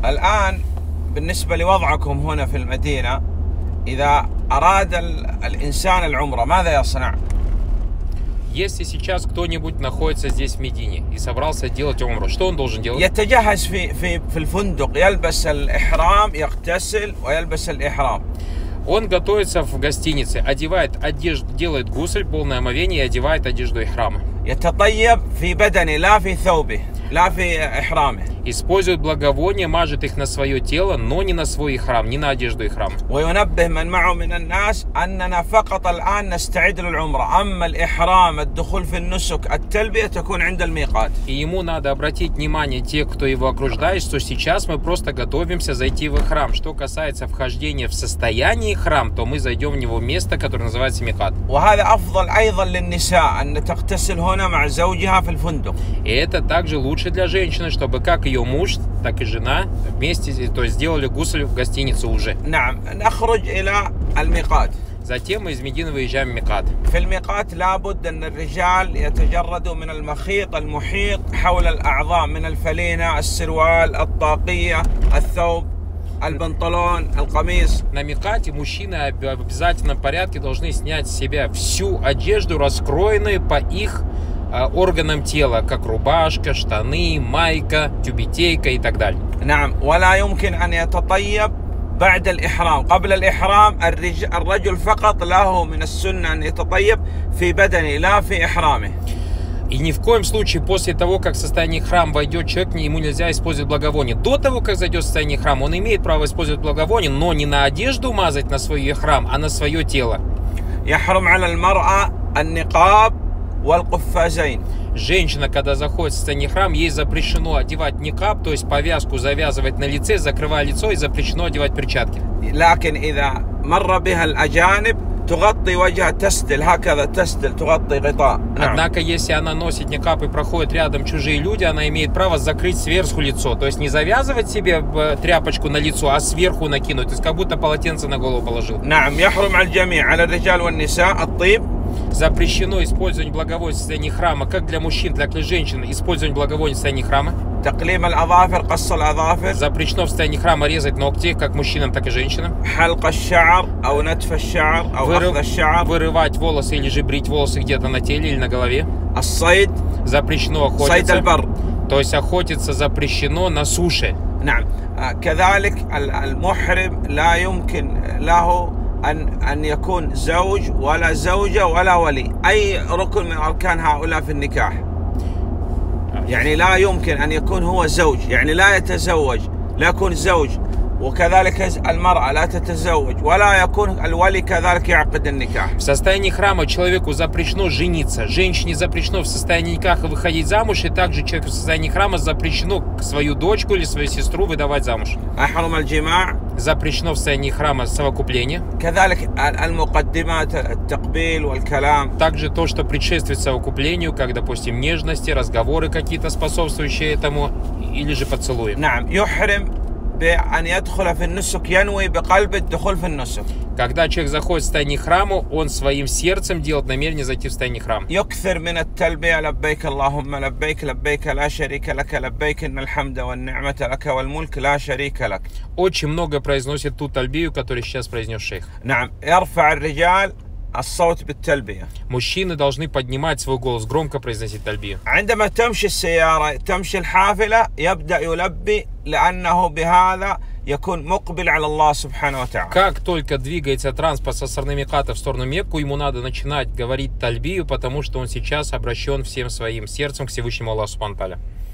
الآن بالنسبة لوضعكم هنا في المدينة، إذا أراد الإنسان العمرة ماذا يصنع؟ Если сейчас кто-нибудь находится здесь в Медине и собрался делать умру, что он должен делать? يتجهز في الفندق، يلبس الإحرام، يغتسل ويلبس الإحرام. Он готовится в гостинице, одевает одежду, делает гусль, полное омовение и одевает одежду ихрама. يتطيب في بدنه لا في ثوبه لا في إحرامه. Использует благовония, мажет их на свое тело, но не на свой ихрам, не на одежду ихрама. وينبه من معه من الناس أننا فقط الآن نستعد للعمرة، أما الإحرام، الدخول في النسك، التلبية تكون عند الميقات. И ему надо обратить внимание тех, кто его окружает, что сейчас мы просто готовимся зайти в ихрам. Что касается вхождения в состояние ихрам, то мы зайдем в него место, которое называется микат. وهذا أفضل أيضا للنساء أن تغتسل هنا مع زوجها في الفندق. И это также лучше для женщины, чтобы как ее муж, так и жена вместе, то есть сделали гусль в гостинице уже. نعم، نخرج إلى الميقات. Затем мы из Медины выезжаем в микат. في الميقات لابد أن الرجال يتجردوا من المخيط المحيط حول الأعضاء من الفلينة، السروال، الطاقية، الثوب، البنطلون، القميص. На микате мужчины в обязательном порядке должны снять с себя всю одежду, раскроенную по их органам тела, как рубашка, штаны, майка, тюбетейка и так далее. نعم، ولا يمكن أن يتطيب بعد الإحرام. قبل الإحرام الرجل فقط له من السنة أن يتطيب في بدنه لا في إحرامه. И ни в коем случае после того, как в состояние храм войдет человек, ему нельзя использовать благовоние. До того, как зайдет в состояние храм, он имеет право использовать благовоние, но не на одежду мазать на свой храм, а на свое тело. يحرم على المرأة النقاب والقفازين. Женщина, когда заходит в состояние храм, ей запрещено одевать никаб, то есть повязку завязывать на лице, закрывая лицо, и запрещено одевать перчатки. لكن إذا مر بها الأجانب تغطي وجهها، تسدل هكذا، تسدل تغطي غطاء. Однако, если она носит никаб и проходят рядом чужие люди, она имеет право закрыть сверху лицо. То есть не завязывать себе тряпочку на лицо, а сверху накинуть. То есть как будто полотенце на голову положил. نعم، يحرم على الجميع، على الرجال والنساء الطيب. Запрещено использование благовония в состоянии храма, как для мужчин, так и для женщин. Использование благовония в состоянии храма. تقليم الأظافر، قص الأظافر. Запрещено в состоянии храма резать ногти, как мужчинам, так и женщинам. حلق الشعر أو نتف الشعر أو أخذ الشعر. Вырывать волосы или же брить волосы где-то на теле или на голове. الصيد. Запрещено охотиться. صيد البر. То есть охотиться запрещено на суше. نعم، كذلك المحرم لا يمكن له أن يكون زوج ولا زوجة ولا ولي، أي ركن من أركان هؤلاء في النكاح. يعني لا يمكن أن يكون هو زوج، يعني لا يتزوج، لا يكون زوج، وكذلك المرأة لا تتزوج، ولا يكون الولي كذلك يعقد النكاح. В состоянии храма человеку запрещено жениться, женщине запрещено в состоянии никаха выходить замуж, и также человеку в состоянии храма запрещено свою дочку или свою сестру выдавать замуж. أحرم الجماع. Запрещено в состоянии храма совокупление. كذلك المقدمات، التقبيل والكلام. Также то, что предшествует совокуплению, как, допустим, нежности, разговоры какие-то способствующие этому, или же поцелуи. نعم، يحرم بأن يدخل في النسك، ينوي بقلب الدخول في النسك. Когда человек заходит в состояние храма, он своим сердцем делает намерение зайти в состояние храма. يكثر من التلبية، لبيك اللهم لبيك، لبيك لا شريك لك، لبيك إن الحمد والنعمة لك والملك لا شريك لك. Очень много произносит ту тальбию, которую сейчас произнес шейх. نعم، يرفع الرجال الصوت بالتلبية. Мужчины должны поднимать свой голос, громко произносить тальбию. عندما تمشي السيارة، تمشي الحافلة، يبدأ يلبي لأنه بهذا يكون مقبل على الله سبحانه وتعالى. Как только двигается транспорт со стороны Мекката в сторону Мекку, ему надо начинать говорить тальбию, потому что он сейчас обращен всем своим сердцем к Всевышнему Аллаху Субхану ва Тааля.